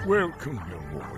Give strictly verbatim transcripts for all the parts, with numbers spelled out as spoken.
Welcome, young warrior.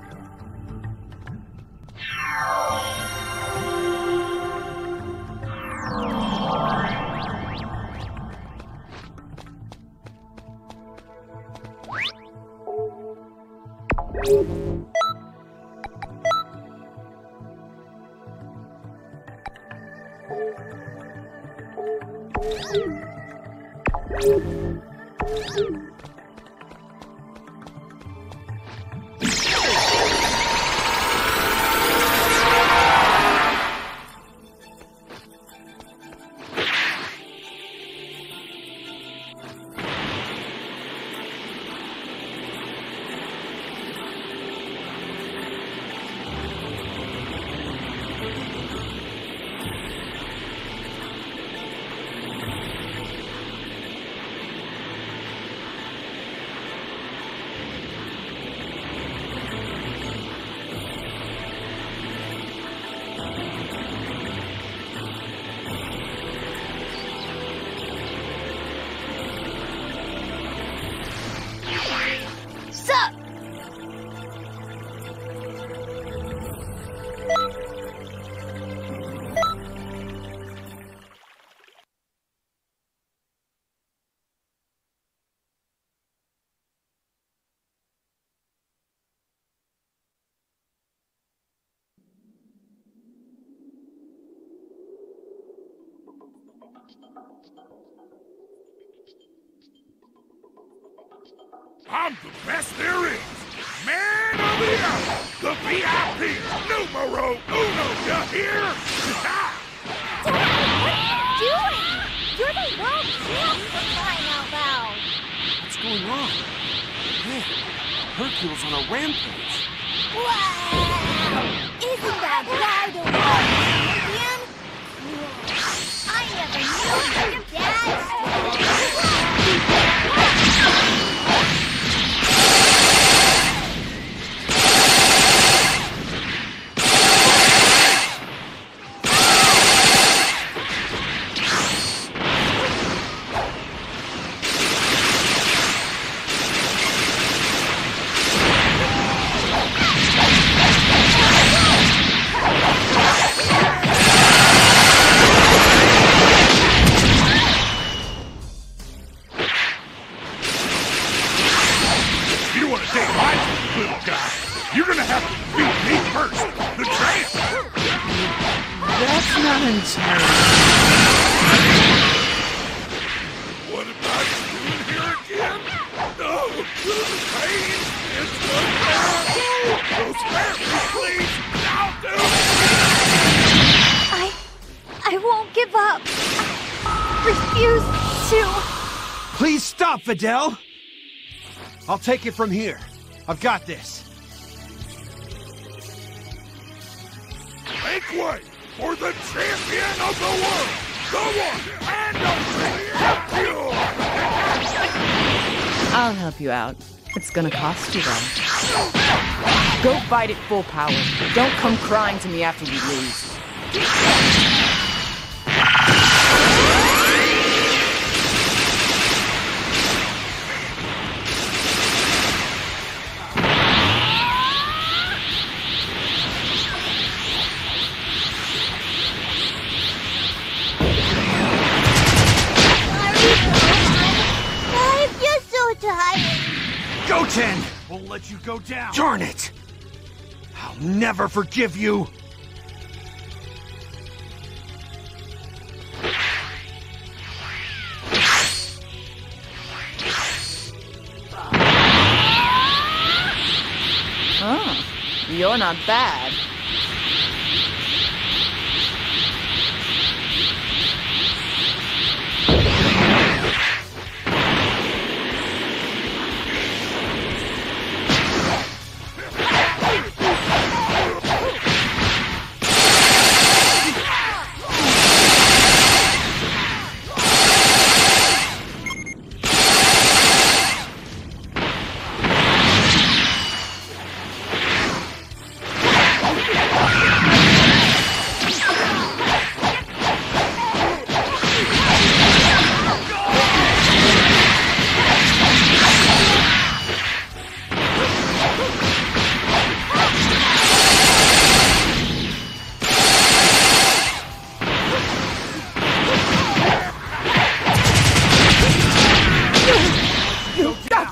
I'm the best there is! Man of the hour! The V I P! Numero uno! You hear? Dad, what are you doing? You're the world champ for crying out loud! What's going on? Man, Hercule's on a rampage. Wow! Isn't that guy the world champion? I never knew your dad! Videl? I'll take it from here. I've got this. Make way for the champion of the world! The one and only Hercule! I'll help you out. It's gonna cost you, though. Go fight at full power. Don't come crying to me after we lose. Goten! Won't let you go down! Darn it! I'll never forgive you! Huh. You're not bad.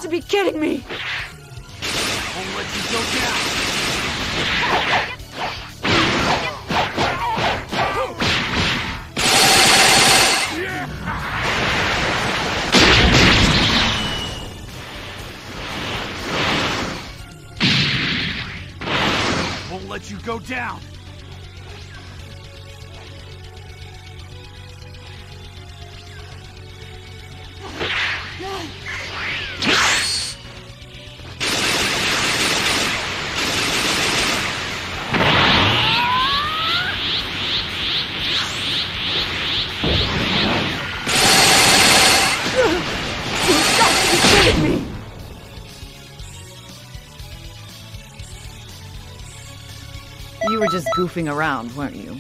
to be kidding me! Won't let you go down! Won't let you go down! You were just goofing around, weren't you?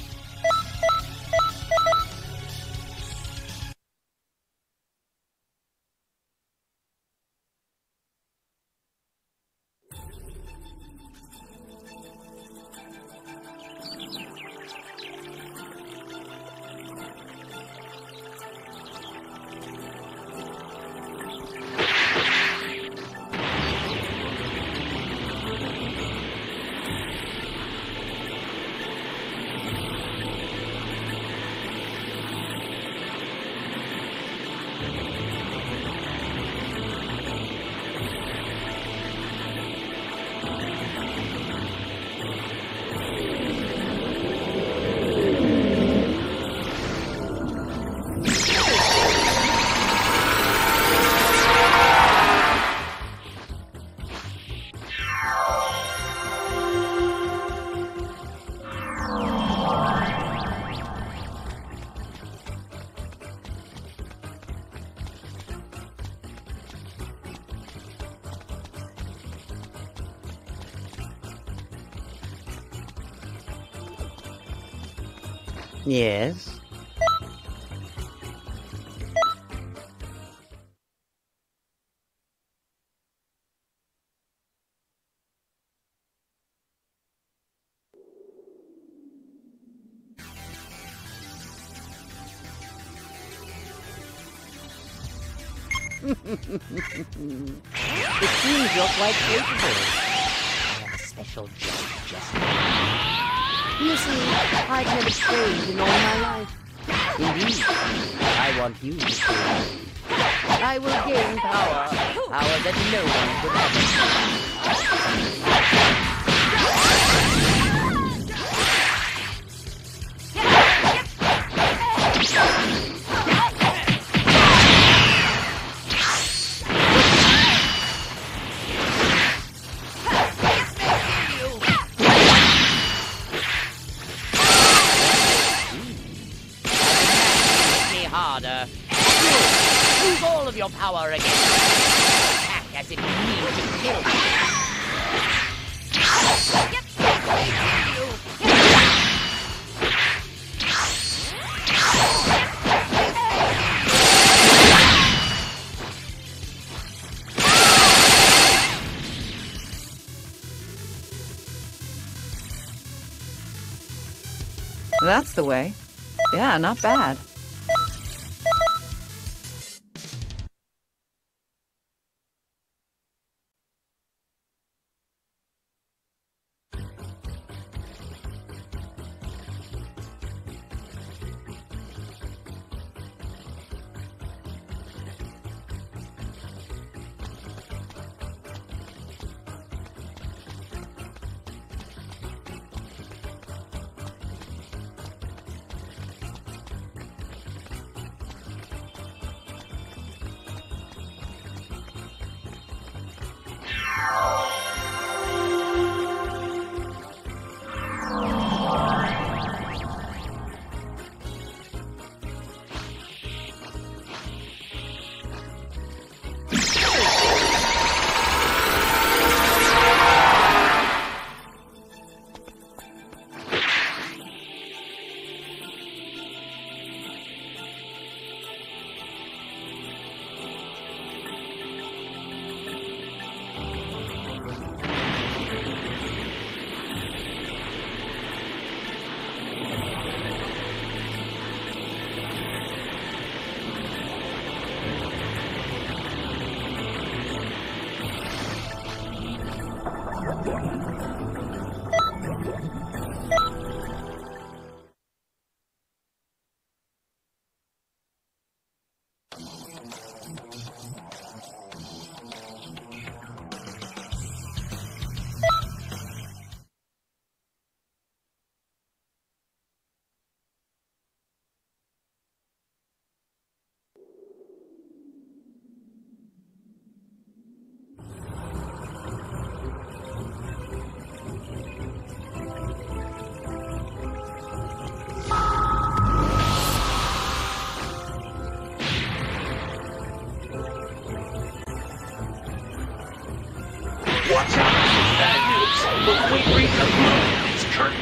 Yes? It seems you're quite capable. I have a special job just now. You see, I've never trained in all my life. Indeed, I want you to train. I will gain power, power that no one could ever. Harder. Use all of your power again. Attack as if you need to kill me. That's the way. Yeah, not bad. Watch out! Bad news! Look, wait, read the These curtains!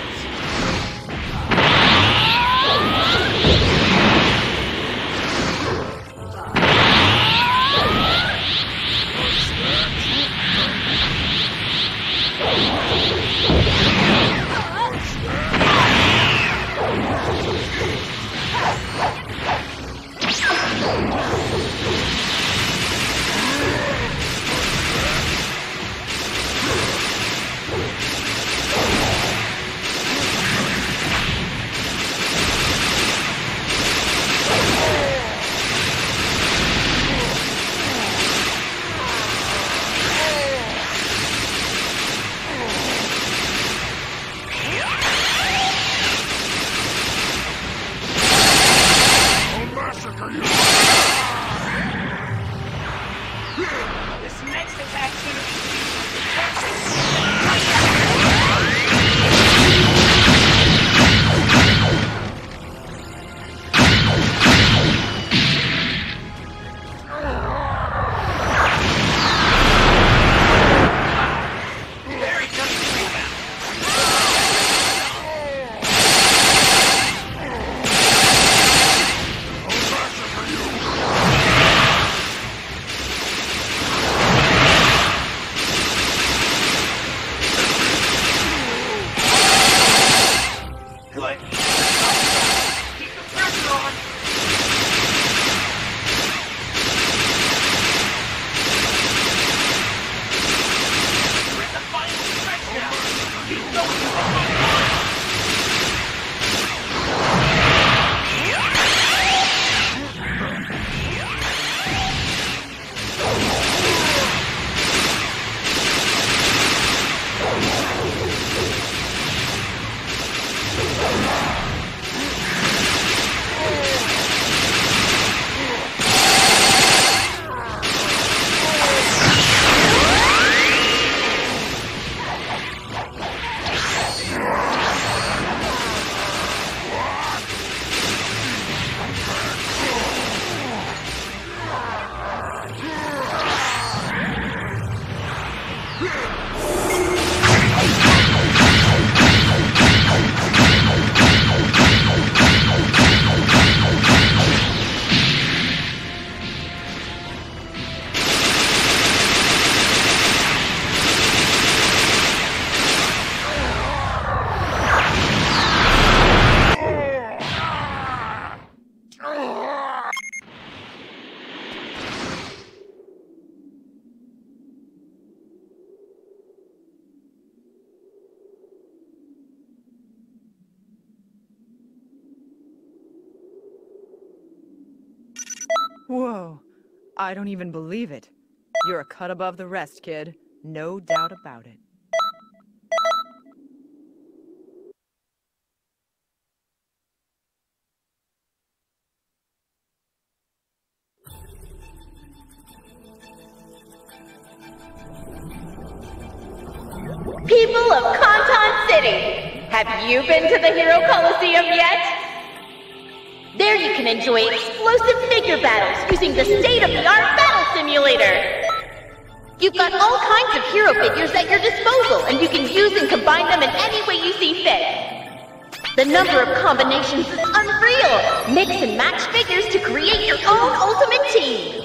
Whoa. I don't even believe it. You're a cut above the rest, kid. No doubt about it. People of Conton City, have you been to the Hero Coliseum yet? There you can enjoy explosive figure battles using the state-of-the-art battle simulator. You've got all kinds of hero figures at your disposal, and you can use and combine them in any way you see fit. The number of combinations is unreal. Mix and match figures to create your own ultimate team.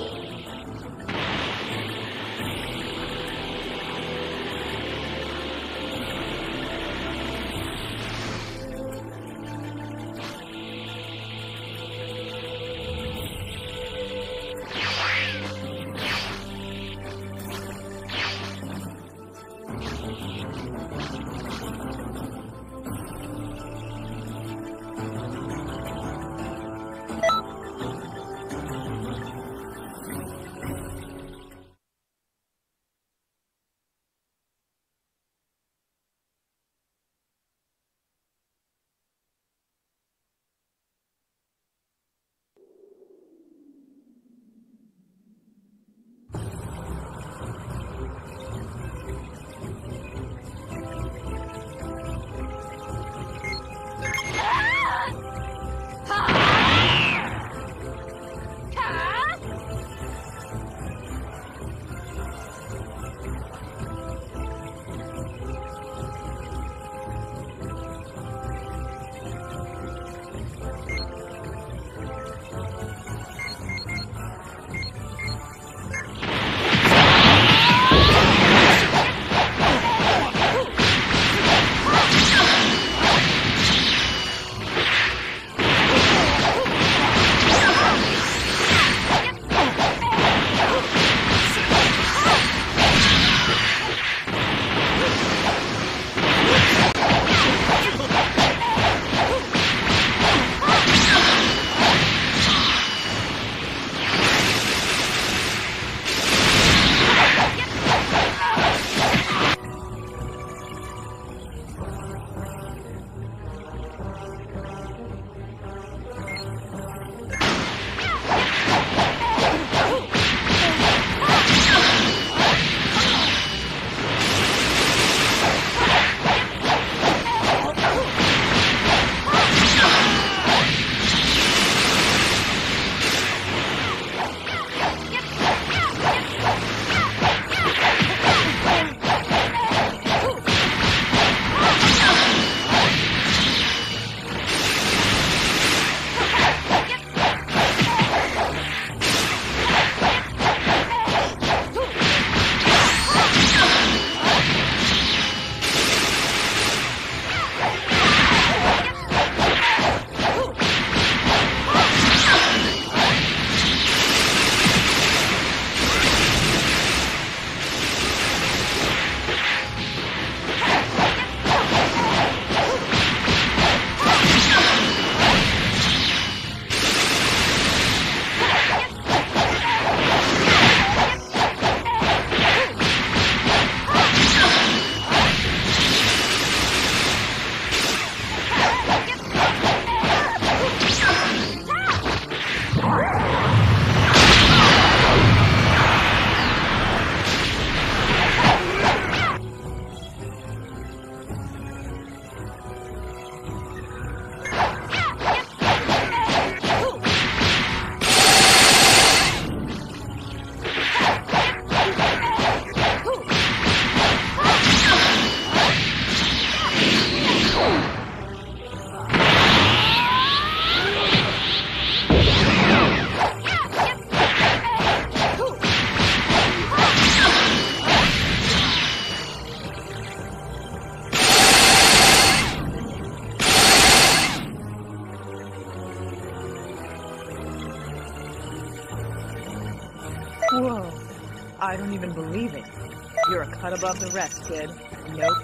I don't even believe it. You're a cut above the rest, kid. Nope.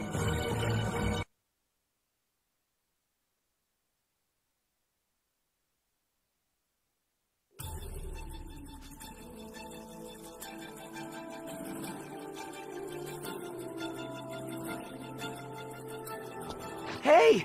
Hey!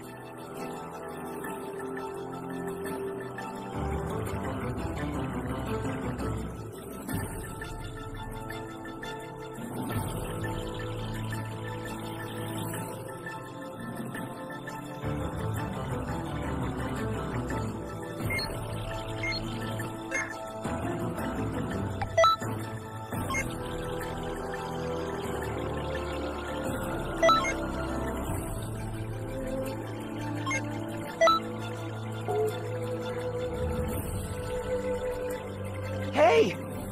Hey!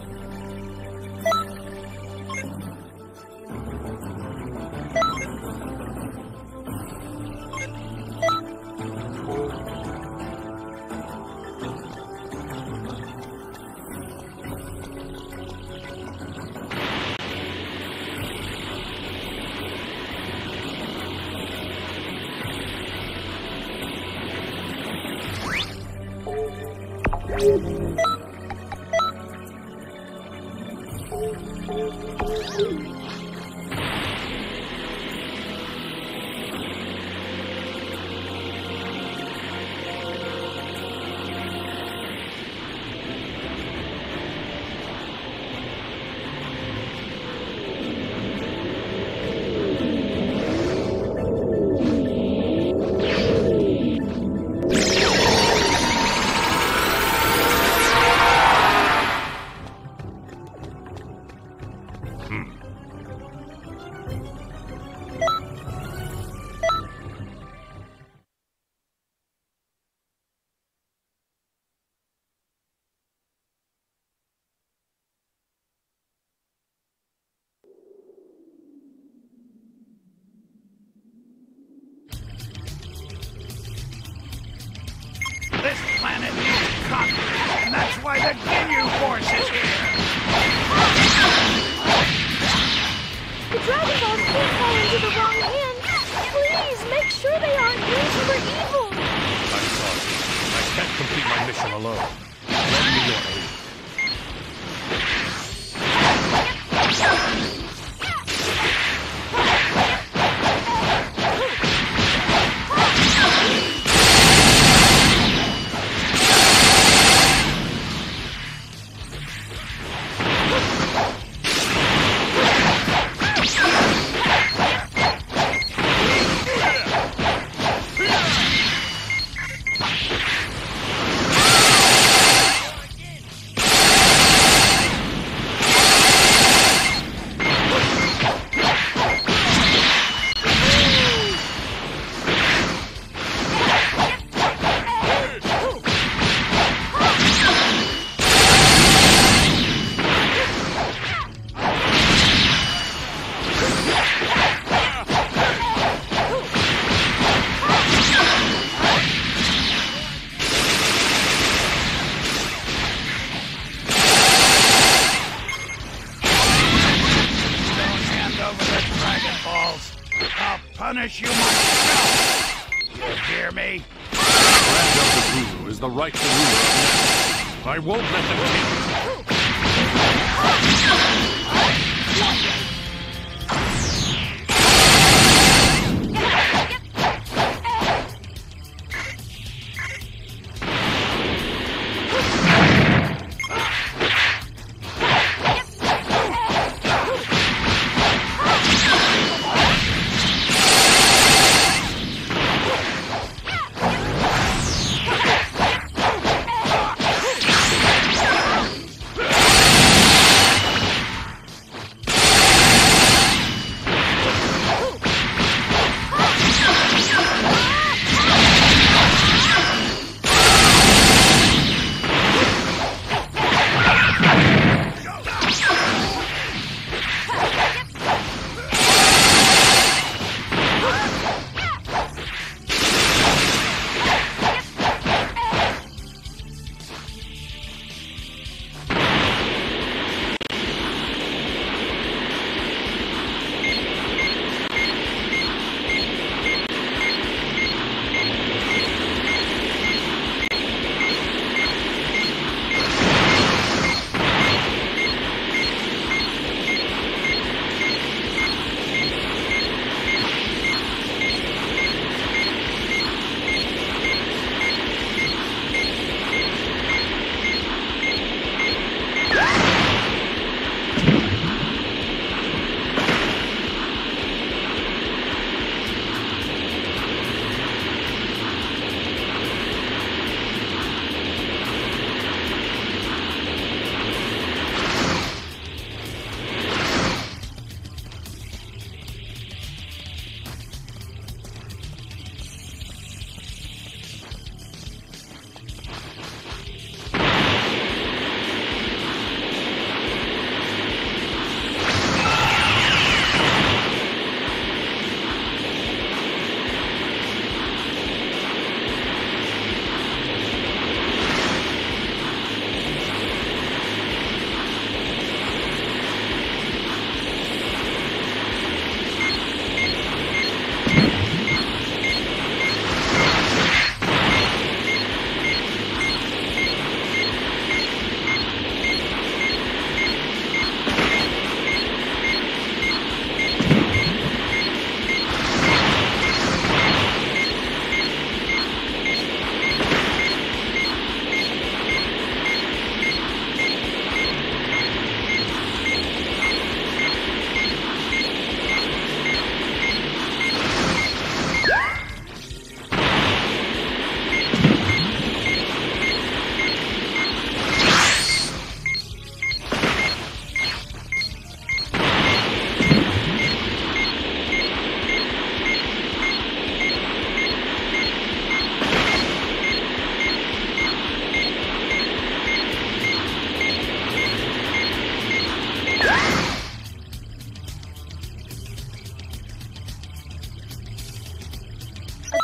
This planet needs conquering, and that's why the Ginyu Force is here! The Dragon Balls could fall into the wrong hands. Please, make sure they aren't used for evil. I'm sorry. I can't complete my mission alone. Lend me your aid. Punish you myself! You hear me? Grand Elder Guru is the rightful ruler of Namek. I won't let them take it.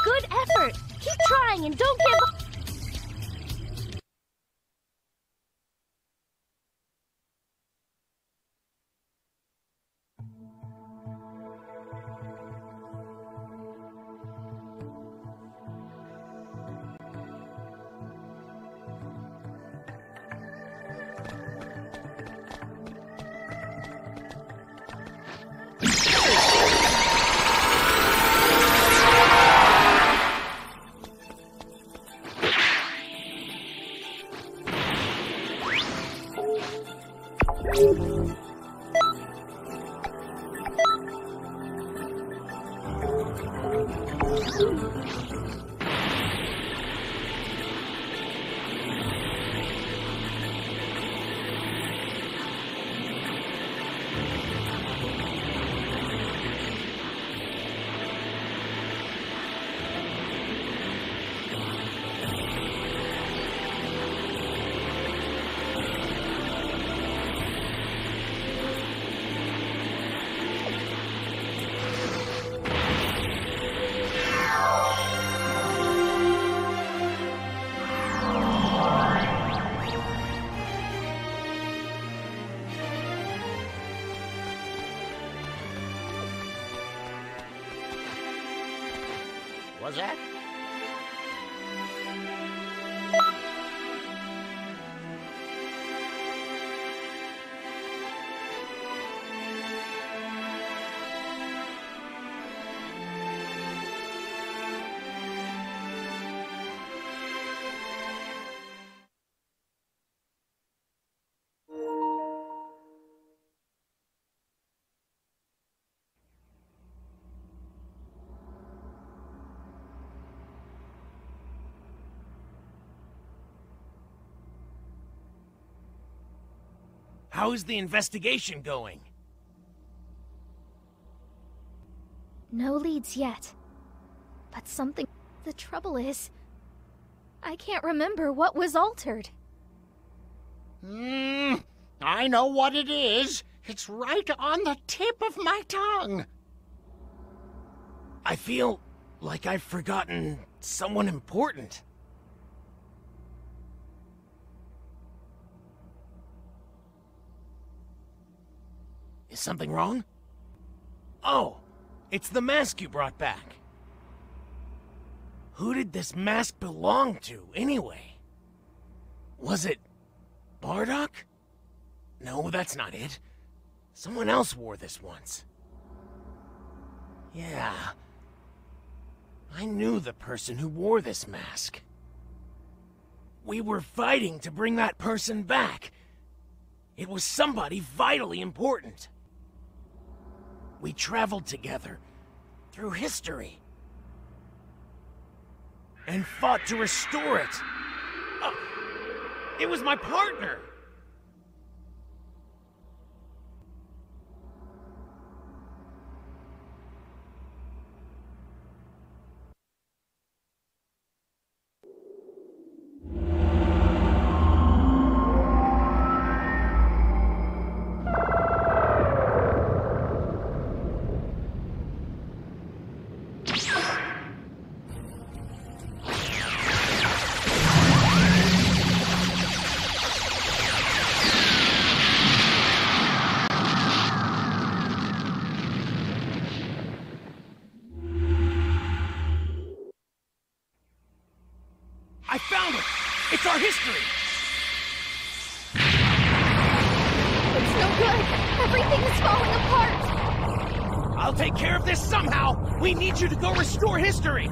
Good effort. Keep trying and don't give up. Was that? How is the investigation going? No leads yet. But something... The trouble is... I can't remember what was altered. Hmm, I know what it is. It's right on the tip of my tongue. I feel like I've forgotten someone important. Is something wrong? Oh, it's the mask you brought back. Who did this mask belong to, anyway? Was it Bardock? No, that's not it. Someone else wore this once. Yeah. I knew the person who wore this mask. We were fighting to bring that person back. It was somebody vitally important. We traveled together through history and fought to restore it. Uh, it was my partner. I found it! It's our history! It's no good! Everything is falling apart! I'll take care of this somehow! We need you to go restore history!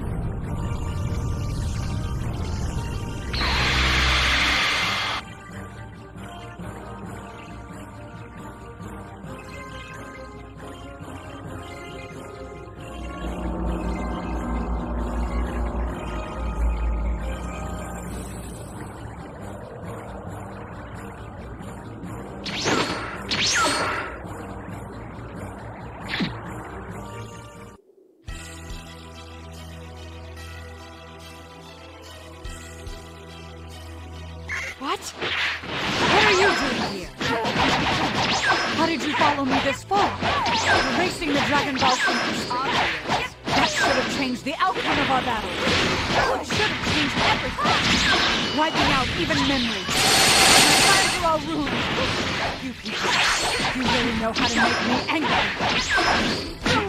What? What are you doing here? How did you follow me this far? Erasing the Dragon Ball from this obvious. That should have changed the outcome of our battle. It should have changed everything. Wiping out even memories. My plans are all ruined. You people, you really know how to make me angry.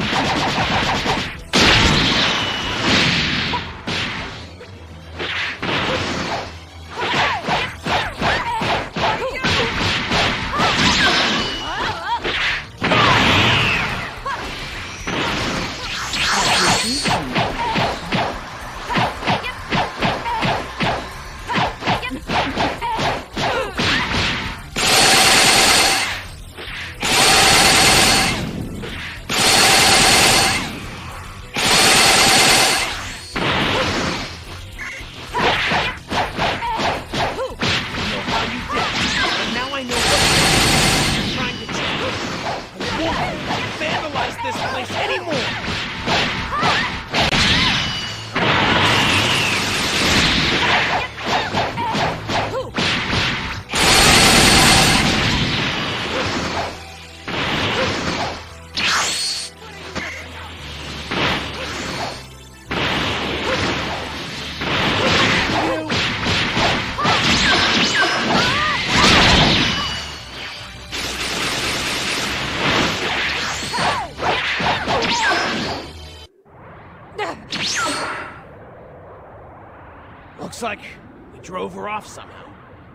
Looks like we drove her off somehow.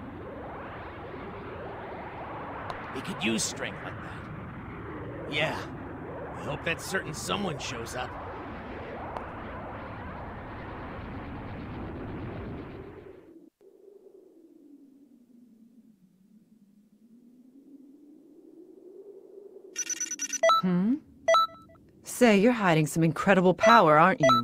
We could use strength like that. Yeah. I hope that certain someone shows up. Hmm? Say, you're hiding some incredible power, aren't you?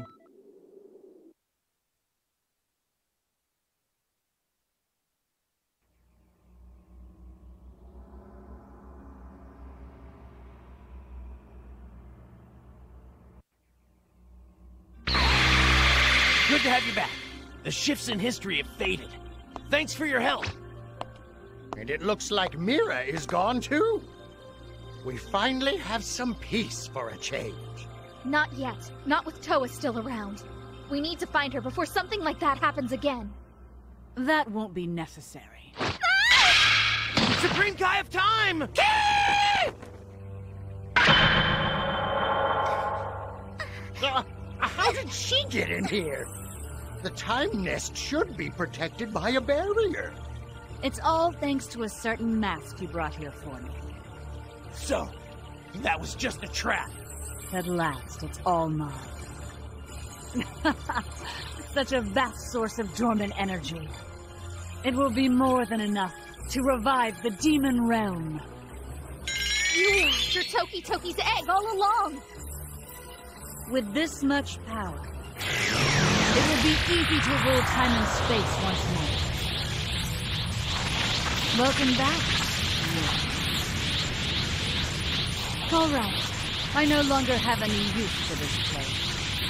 Good to have you back. The shifts in history have faded. Thanks for your help. And it looks like Mira is gone too. We finally have some peace for a change. Not yet. Not with Toa still around. We need to find her before something like that happens again. That won't be necessary. Supreme Kai of Time! Uh, how did she get in here? The time nest should be protected by a barrier. It's all thanks to a certain mask you brought here for me. So, that was just a trap. At last, it's all mine. Such a vast source of dormant energy. It will be more than enough to revive the demon realm. You were after Toki Toki's egg all along! With this much power, it will be easy to rule time and space once more. Welcome back. All right. I no longer have any use for this place.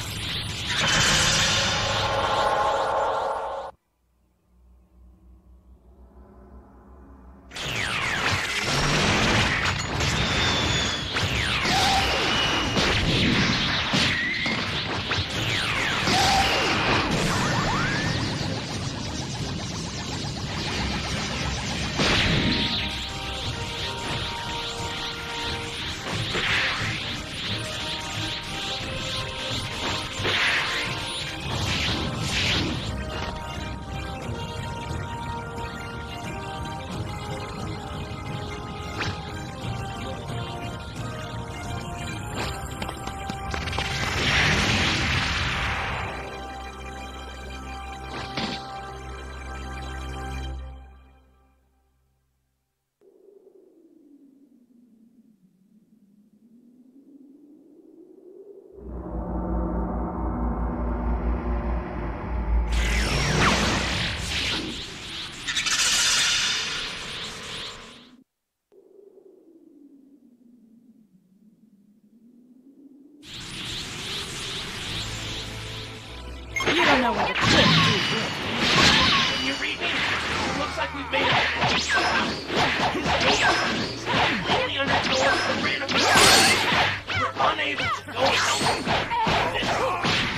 know what it's going to do. Can you read me? Looks like we've made it. His gate is completely understored for random. We're unable to go help him.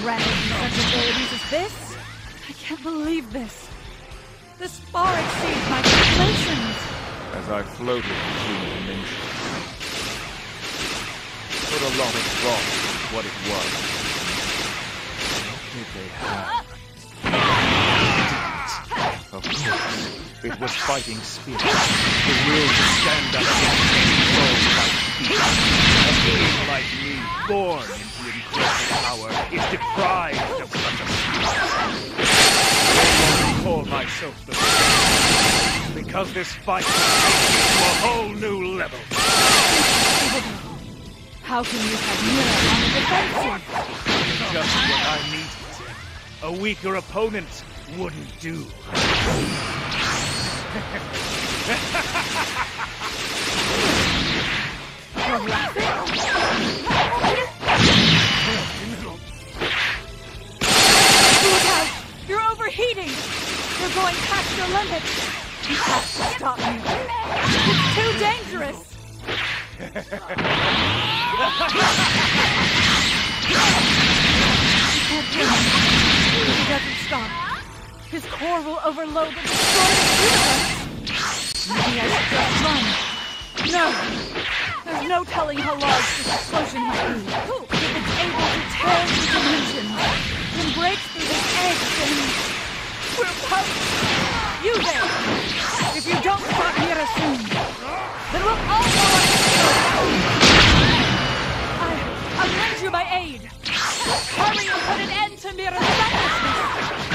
granted me such abilities as this? I can't believe this. This far exceeds my calculations. As I floated between dimensions, put a lot of thought into what it was. What did they have? Of course, it was fighting spirit, the will to stand up against any foe like fear. A being like me, born into incredible power, is deprived of such a spirit. I call myself the Spirit, because this fight will take me to a whole new level. How can you have Mira on the defensive? Just what I needed. A weaker opponent wouldn't do. You're laughing? Look out! You're overheating! You're going past your limits! You have to stop me! It's too dangerous! You can't do it. If he doesn't stop, his core will overload and destroy the universe! Maybe I should just run. No! There's no telling how large this explosion might be. If it's able to tear through dimensions, then break through this edge, then we're pumped! You there! If you don't stop Mira soon, then we'll all go on I... I'll lend you my aid! Hurry and put an end to Mira's recklessness!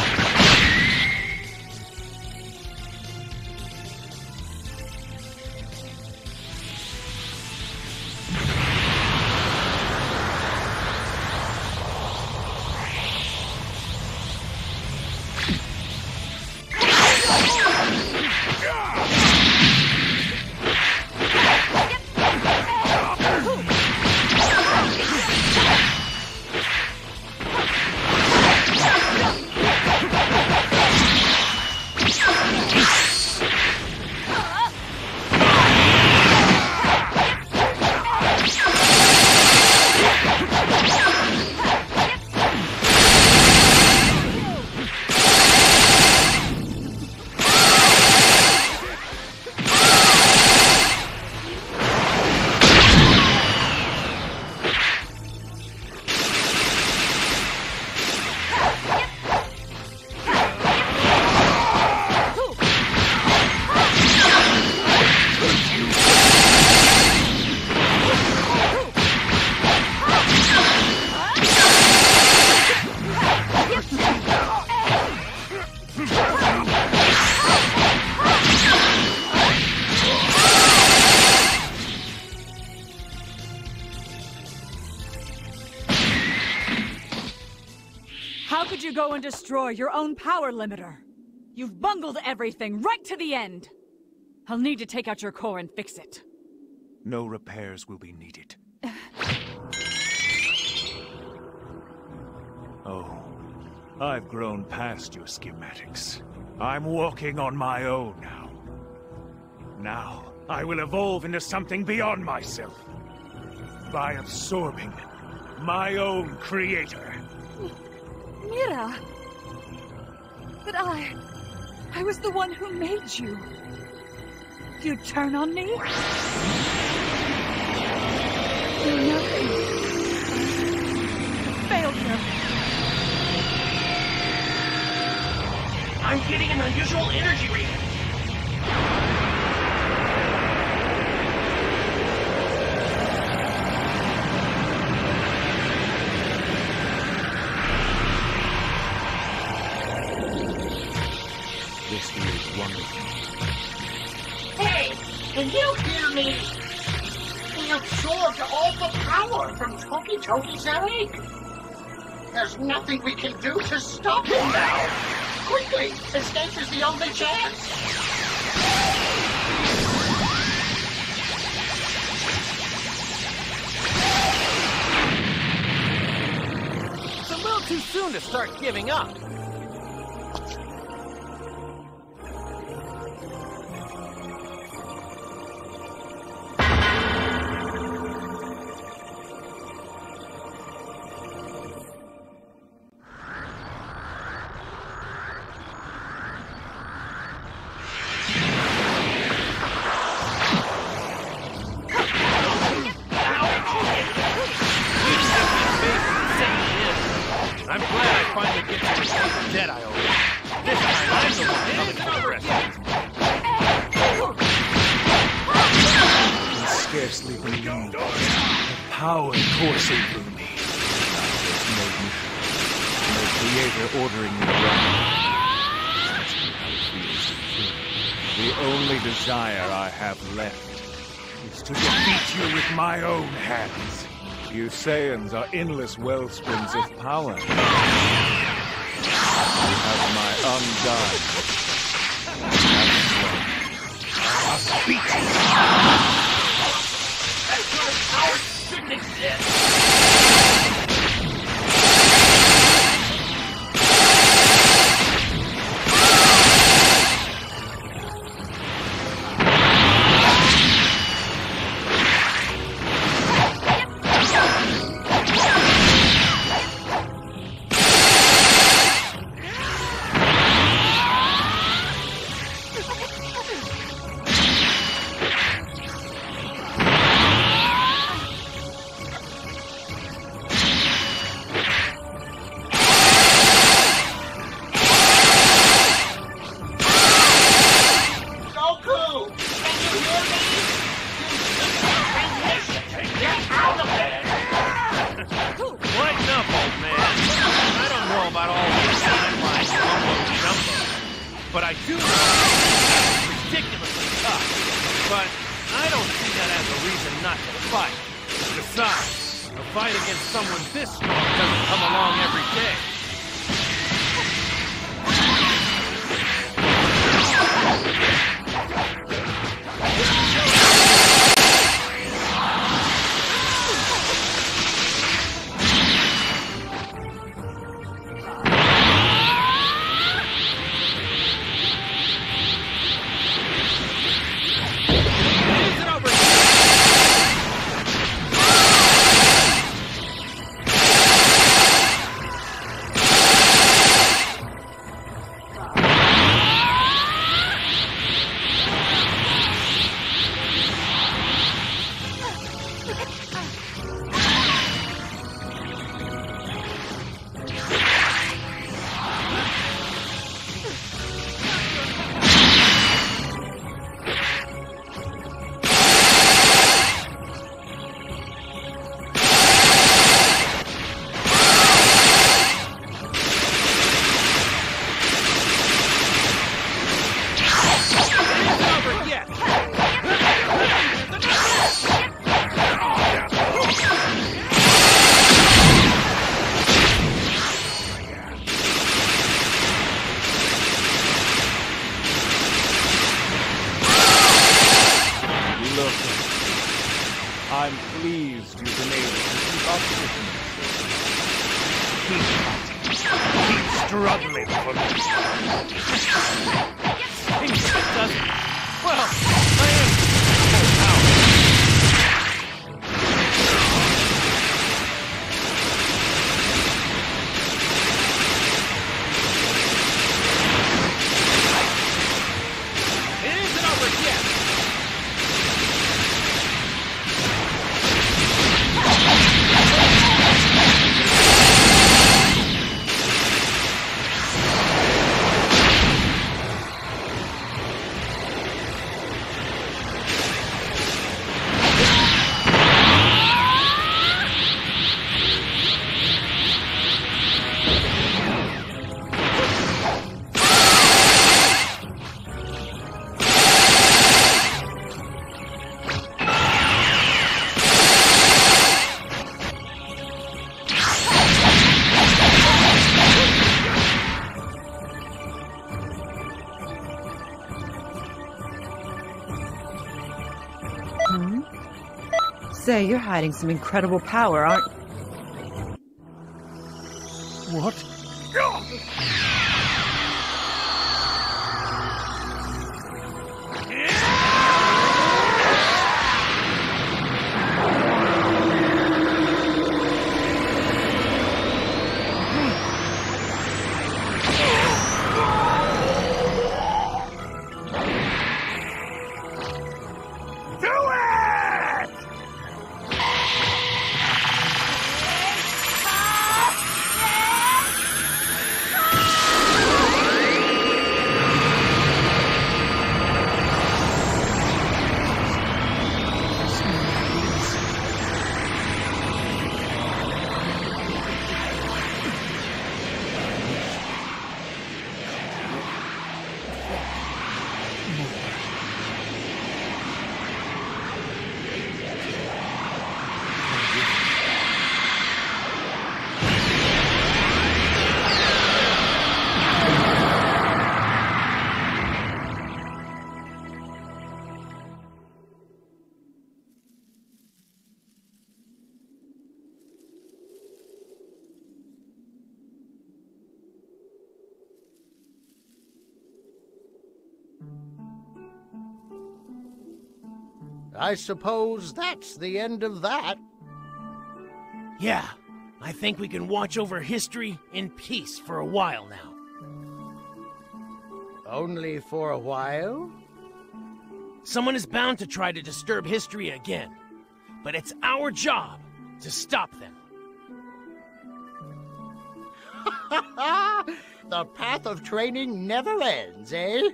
How could you go and destroy your own power limiter? You've bungled everything right to the end! I'll need to take out your core and fix it. No repairs will be needed. Oh, I've grown past your schematics. I'm walking on my own now. Now, I will evolve into something beyond myself. By absorbing my own creator. Mira! But I... I was the one who made you. You'd turn on me? You're nothing. Failure. I'm getting an unusual energy reading. This is wonderful. Hey, can you hear me? We absorbed all the power from Toki Toki's egg. There's nothing we can do to stop him now. Quickly, escape is the only chance. It's a little too soon to start giving up. all the debt I owe. This time I'm the one coming for the rest of it. You can scarcely believe the power coursing through me. There's no mission, no creator ordering me around. Ask me how it feels to feel. The only desire I have left is to defeat you with my own hands. You Saiyans are endless wellsprings of power. You have my undying. I must beat you. That sort of power shouldn't exist. But I do know it's ridiculously tough. But I don't see that as a reason not to fight. Besides, a fight against someone this strong doesn't come along every day. I'm pleased you've been able to keep up with me. Keep fighting. Keep struggling for me. Things if it doesn't. Well, I am full power. It isn't over yet. Say, you're hiding some incredible power, aren't you? What? Ah! I suppose that's the end of that. Yeah, I think we can watch over history in peace for a while now. Only for a while? Someone is bound to try to disturb history again, but it's our job to stop them. The path of training never ends, eh?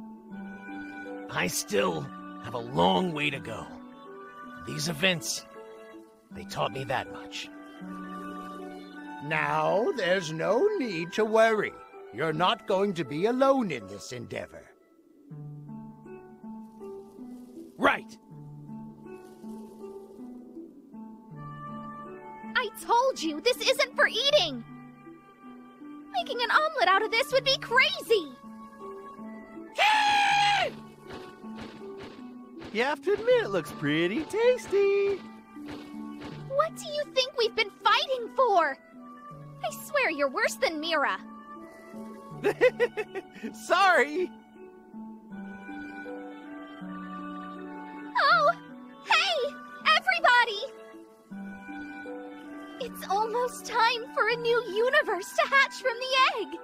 I still have a long way to go. These events, they taught me that much. Now, there's no need to worry. You're not going to be alone in this endeavor. Right. I told you, this isn't for eating! Making an omelet out of this would be crazy! You have to admit, it looks pretty tasty. What do you think we've been fighting for? I swear you're worse than Mira. Sorry. Oh! Hey! Everybody! It's almost time for a new universe to hatch from the egg!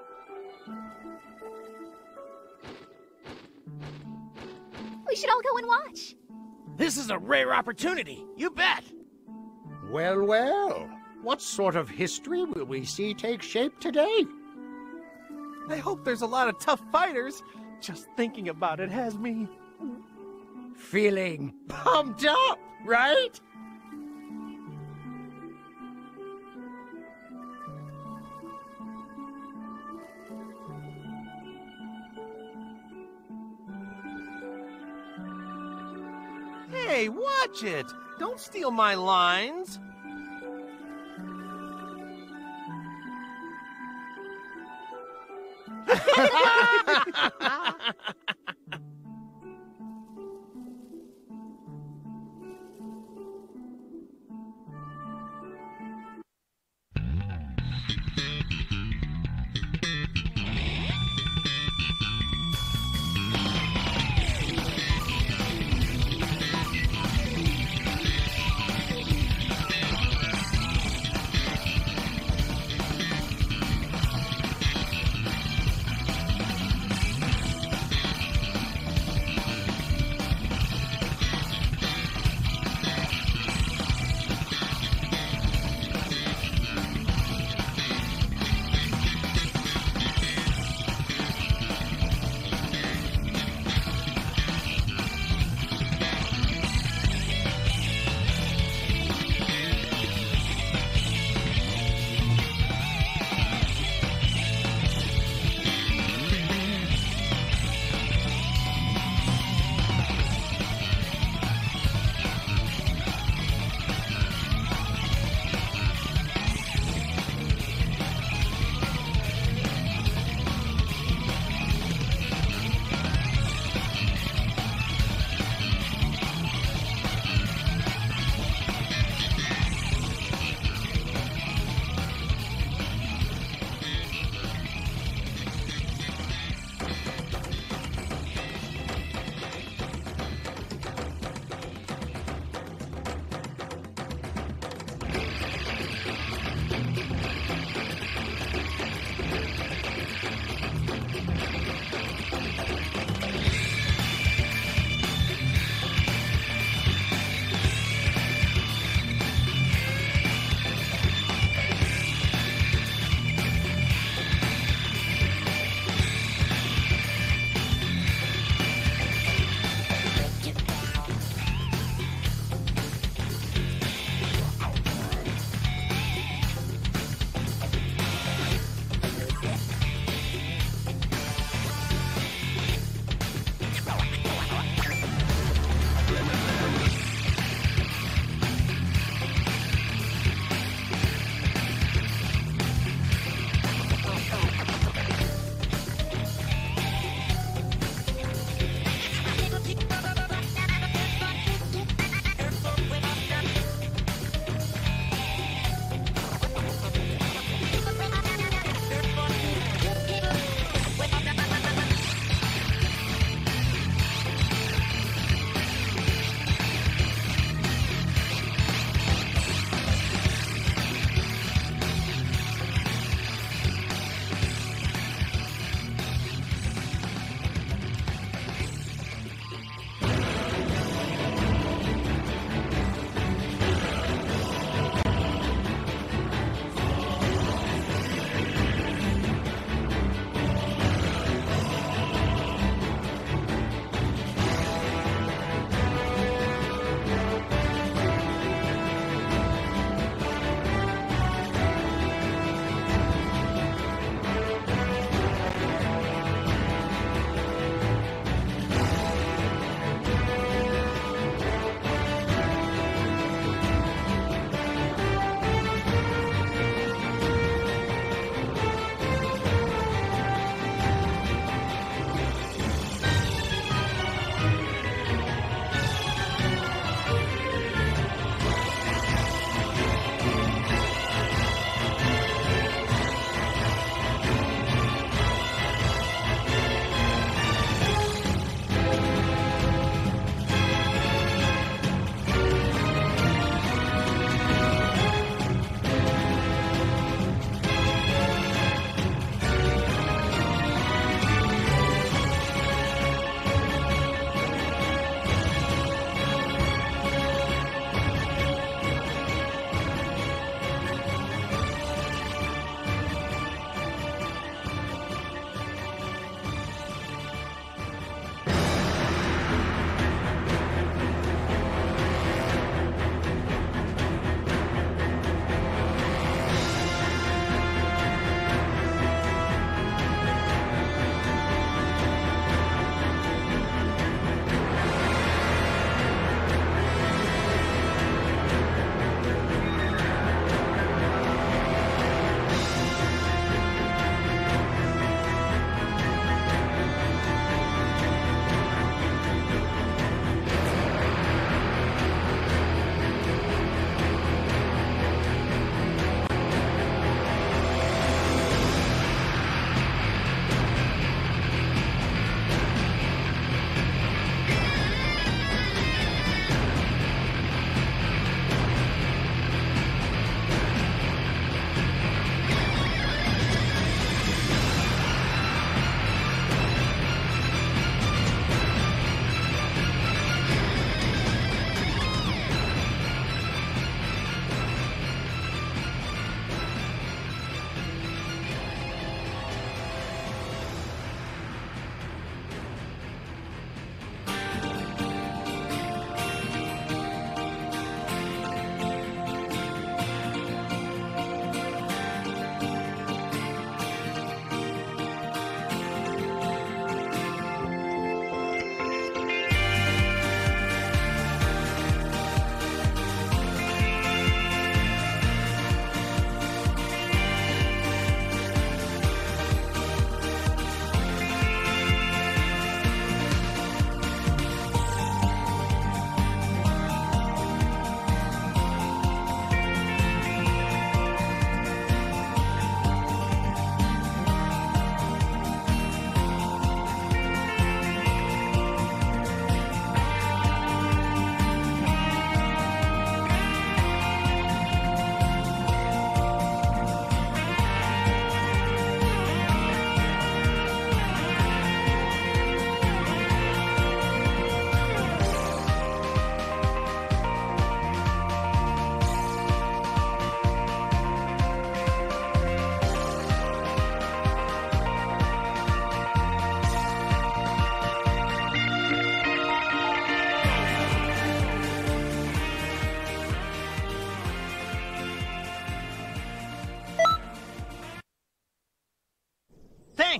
We should all go and watch. This is a rare opportunity, you bet! Well, well. What sort of history will we see take shape today? I hope there's a lot of tough fighters. Just thinking about it has me... feeling pumped up, right? Hey, watch it! Don't steal my lines!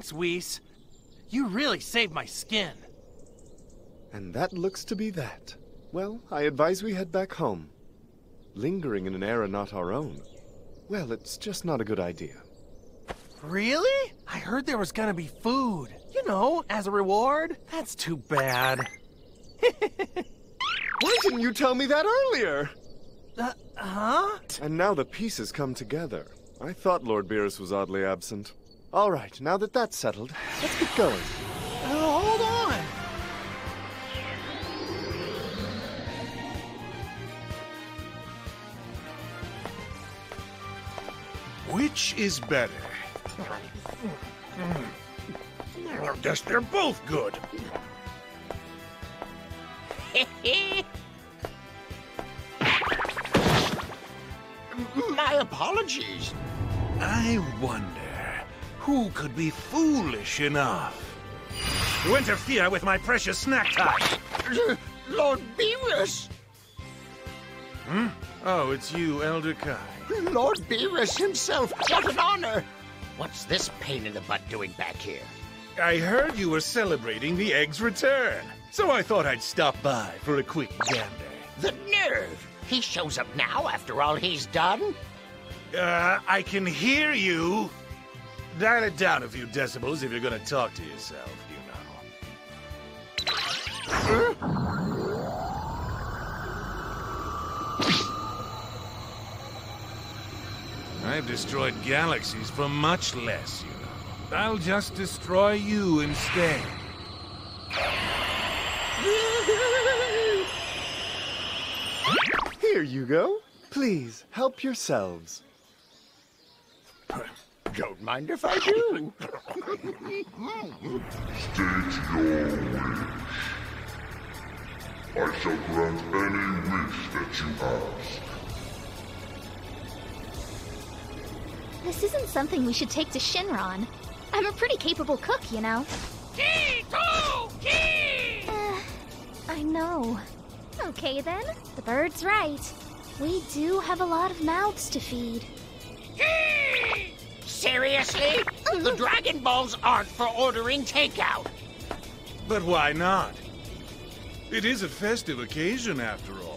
Thanks, Whis. You really saved my skin. And that looks to be that. Well, I advise we head back home. Lingering in an era not our own, well, it's just not a good idea. Really? I heard there was gonna be food. You know, as a reward. That's too bad. Why didn't you tell me that earlier? Uh, huh? And now the pieces come together. I thought Lord Beerus was oddly absent. All right, now that that's settled, let's get going. Oh, hold on. Which is better? I guess they're both good. My apologies. I wonder who could be foolish enough to interfere with my precious snack time. Lord Beerus! Hmm? Oh, it's you, Elder Kai. Lord Beerus himself! What an honor! What's this pain in the butt doing back here? I heard you were celebrating the egg's return, so I thought I'd stop by for a quick gander. The nerve! He shows up now after all he's done? Uh, I can hear you. Dial it down a few decibels if you're gonna talk to yourself, you know. I've destroyed galaxies for much less, you know. I'll just destroy you instead. Here you go. Please, help yourselves. Don't mind if I do. State your wish. I shall grant any wish that you ask. This isn't something we should take to Shinron. I'm a pretty capable cook, you know. Key to key! Uh, I know. Okay then, the bird's right. We do have a lot of mouths to feed. Key! Seriously? The Dragon Balls aren't for ordering takeout. But why not? It is a festive occasion, after all.